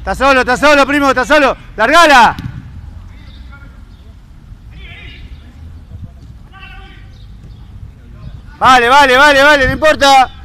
Está solo, primo, está solo. ¡Largala! Vale, no importa.